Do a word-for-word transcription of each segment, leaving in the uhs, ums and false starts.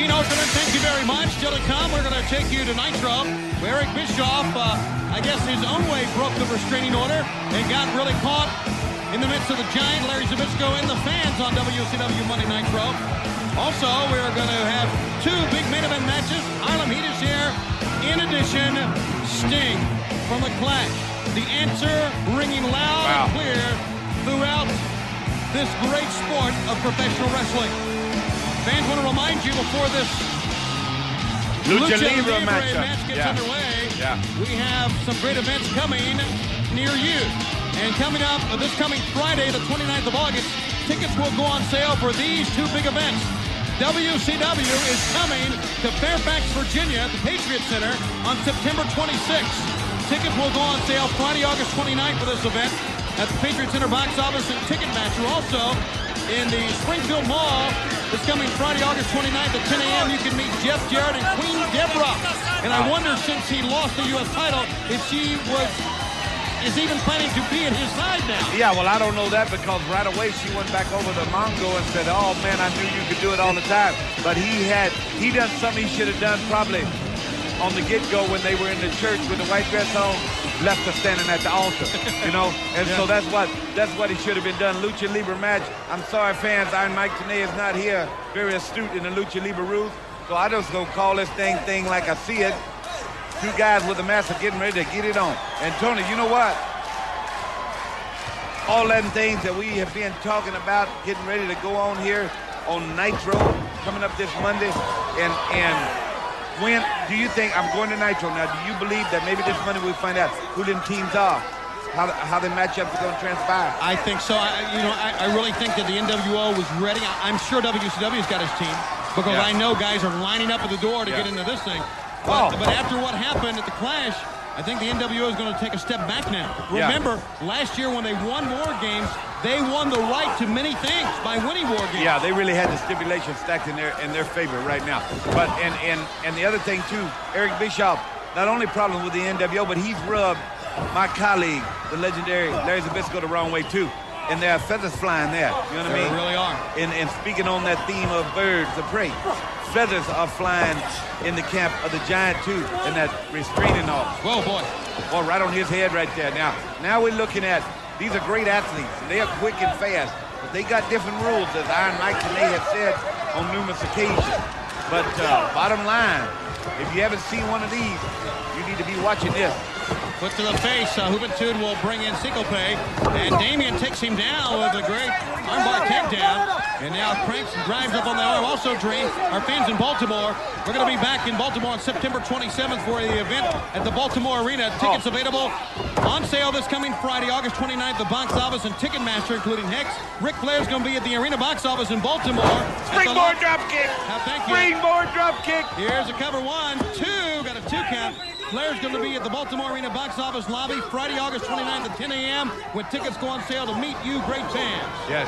Gene Okerlund, thank you very much. Still to come, we're going to take you to Nitro, where Eric Bischoff, uh, I guess his own way, broke the restraining order and got really caught in the midst of the Giant, Larry Zbyszko, and the fans on W C W Monday Nitro. Also, we're going to have two big main event matches. Harlem Heat is here. In addition, Sting from The Clash. The answer ringing loud wow. and clear throughout this great sport of professional wrestling. Fans, want to remind you before this Lucha, Lucha Libre, Libre match, match gets yeah. underway, yeah. we have some great events coming near you. And coming up uh, this coming Friday, the twenty-ninth of August, tickets will go on sale for these two big events. W C W is coming to Fairfax, Virginia at the Patriot Center on September twenty-sixth. Tickets will go on sale Friday, August twenty-ninth for this event at the Patriot Center box office and Ticketmaster. Also, in the Springfield Mall this coming Friday, August twenty-ninth at ten A M you can meet Jeff Jarrett and Queen Deborah. And I wonder, since he lost the U S title, if she was is even planning to be at his side now. Yeah, well, I don't know that, because right away she went back over to Mongo and said, oh, man, I knew you could do it all the time. But he had, he done something he should have done probably on the get-go when they were in the church with the white dress on, left her standing at the altar, you know? And yeah. so that's what that's what he should have been done. Lucha Libre match. I'm sorry, fans, Iron Mike Tenay is not here, very astute in the Lucha Libre rules. So I just gonna call this thing thing like I see it. Two guys with a mask are getting ready to get it on. And Tony, you know what? All them things that we have been talking about, getting ready to go on here on Nitro, coming up this Monday. And and when do you think I'm going to Nitro now? Do you believe that maybe this Monday we'll find out who them teams are, how how the matchups are going to transpire? I think so. I, you know, I, I really think that the N W O was ready. I, I'm sure W C W's got his team, because yeah. I know guys are lining up at the door to yeah. get into this thing. But, oh. but after what happened at the Clash, I think the N W O is going to take a step back now. Remember, yeah. last year when they won War Games, they won the right to many things by winning War Games. Yeah, they really had the stipulation stacked in their in their favor right now. But and and and the other thing too, Eric Bischoff, not only problem with the N W O, but he's rubbed my colleague, the legendary Larry Zbyszko, the wrong way too. And there are feathers flying there. You know what there I mean? They really are. And and speaking on that theme of birds of prey, feathers are flying in the camp of the Giant too, and that restraining order. Whoa, boy. Well, right on his head right there. Now, now we're looking at, these are great athletes. They are quick and fast, but they got different rules, as Iron Mike Tenay has said on numerous occasions. But uh, bottom line, if you haven't seen one of these, you need to be watching this. Foot to the face, uh, Juventud will bring in Syncope, and Damien takes him down with a great armbar takedown, and now cranks and drives up on the arm. Also, Dream, our fans in Baltimore, we're going to be back in Baltimore on September twenty-seventh for the event at the Baltimore Arena. Tickets oh. available on sale this coming Friday, August twenty-ninth, the box office and Ticketmaster, including Hex. Ric Flair's going to be at the arena box office in Baltimore. Springboard drop kick. Uh, thank you. Springboard drop kick. Here's a cover one, two, got a two count. Flair's going to be at the Baltimore Arena box office lobby Friday, August twenty-ninth at ten A M when tickets go on sale to meet you great fans. Yes.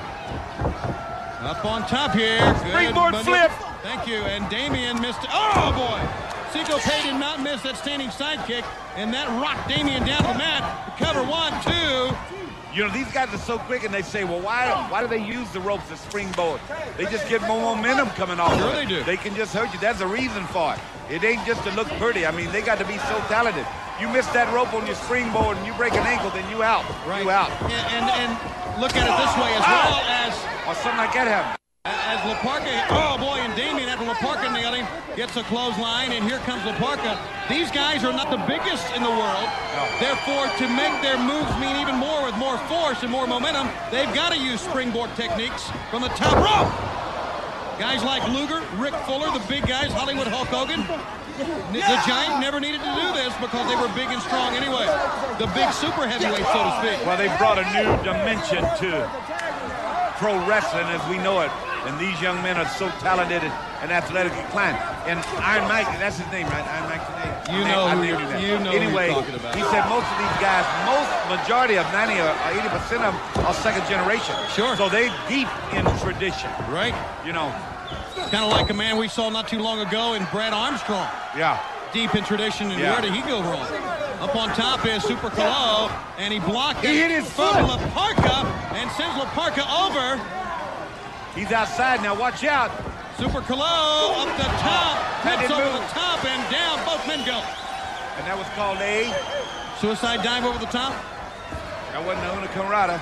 Up on top here. Springboard Good, flip. Thank you. And Damien missed. Oh, boy. Syncope did not miss that standing sidekick, and that rocked Damien down to the mat. Cover one, two. You know, these guys are so quick, and they say, well, why why do they use the ropes as springboard? They just get more momentum coming off. Sure of they it. do. They can just hurt you. That's a reason for it. It ain't just to look pretty. I mean, they got to be so talented. You miss that rope on your springboard and you break an ankle, then you out. Right. You out. And, and, and look at it this way as well as... Or something like that happened. As Laparca, oh boy, and Damien after Laparca nailed him, gets a clothesline, and here comes Laparca. These guys are not the biggest in the world. No. Therefore, to make their moves mean even more with more force and more momentum, they've got to use springboard techniques from the top rope. Guys like Luger, Rick Fuller, the big guys, Hollywood Hulk Hogan. The Giant never needed to do this because they were big and strong anyway. The big super heavyweight, so to speak. Well, they brought a new dimension to pro wrestling as we know it. And these young men are so talented and, and athletic and climbing. And Iron Mike, that's his name, right? Iron Mike Tenay. You know, who you, you know anyway, who you're talking about. He said most of these guys, most majority of ninety or eighty percent of them are second generation. Sure. So they deep in tradition. Right. You know. Kind of like a man we saw not too long ago in Brad Armstrong. Yeah. Deep in tradition, and yeah. where did he go wrong? Up on top is Super Calo, and he blocked he it hit his from foot. Laparca and sends Laparca over. He's outside now. Watch out. Super Colo up the top, That hits didn't over move. the top and down. Both men go. And that was called a... Suicide dive over the top. That wasn't a Una Conrada.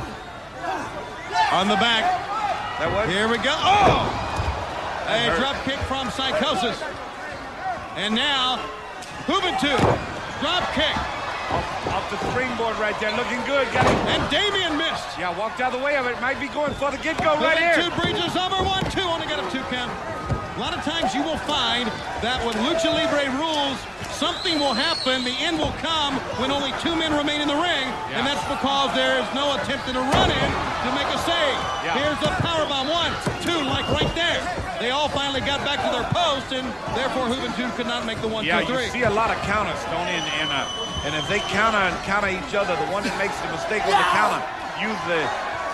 On the back. That was... Here we go. Oh! A hurt. drop kick from Psychosis. And now, Juventud. Drop kick. Off, off the springboard right there. Looking good. Got it. And Damien missed. Yeah, walked out of the way of it. Might be going for the get-go right here. Two breaches over. One, two. Only got a two count. A lot of times you will find that with Lucha Libre rules, something will happen, the end will come when only two men remain in the ring, yeah. and that's because there is no attempt at a run-in to make a save. Yeah. Here's the powerbomb, one, two, like right there. They all finally got back to their post, and therefore Juventud could not make the one, yeah, two, three. You see a lot of counters, Tony, and, and, uh, and if they counter and counter each other, the one that makes the mistake with the counter usually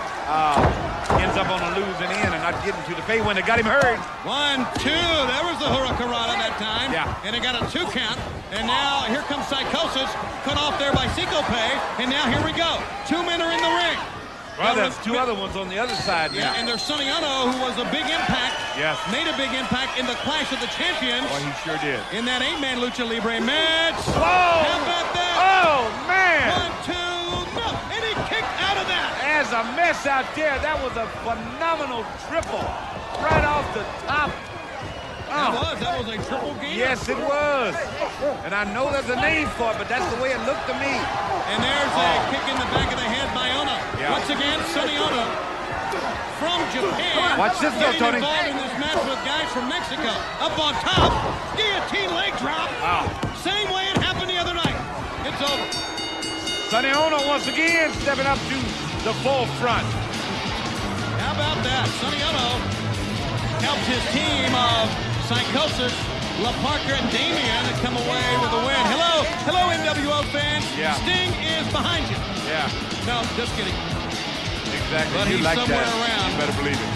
uh, ends up on a losing end and not getting to the pay when they got him hurt. One, two, there was the Hurricanrana that time. Yeah. And it got a two count. And now here comes Psychosis, cut off there by Secope. And now here we go. Two men are in the ring. Well, there's two other ones on the other side now. Yeah, and there's Sonny Ono, who was a big impact. Yes. Made a big impact in the Clash of the Champions. Boy, he sure did. In that eight-man Lucha Libre match. Whoa! How about that? Oh, man! One, two, no. And he kicked out of that. As a mess out there, that was a phenomenal triple. Right off the top. That Oh. was. That was a triple game. Yes, it was. And I know there's a name for it, but that's the way it looked to me. And there's a Oh. kick in the back of the head by Ono. Yeah. Once again, Sonny Ono from Japan. Watch this though, getting Tony. involved in this match with guys from Mexico. Up on top, guillotine leg drop. Wow. Same way it happened the other night. It's over. Sonny Ono once again stepping up to the full front. How about that? Sonny Ono helps his team of Psychosis, La Parker, and Damien to come away with a win. Hello, hello, N W O fans. Yeah. Sting is behind you. Yeah, No, just kidding. exactly. But you he's like somewhere that. around. You better believe it.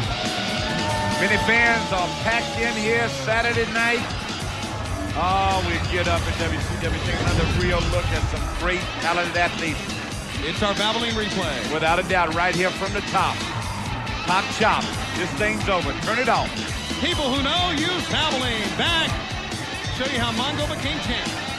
Many fans are packed in here Saturday night. Oh, we get up at W C W, take another real look at some great talented athletes. It's our babbling replay. Without a doubt, right here from the top. Top chop. This thing's over. Turn it off. People who know use babbling. Back. Show you how Mongo became champ.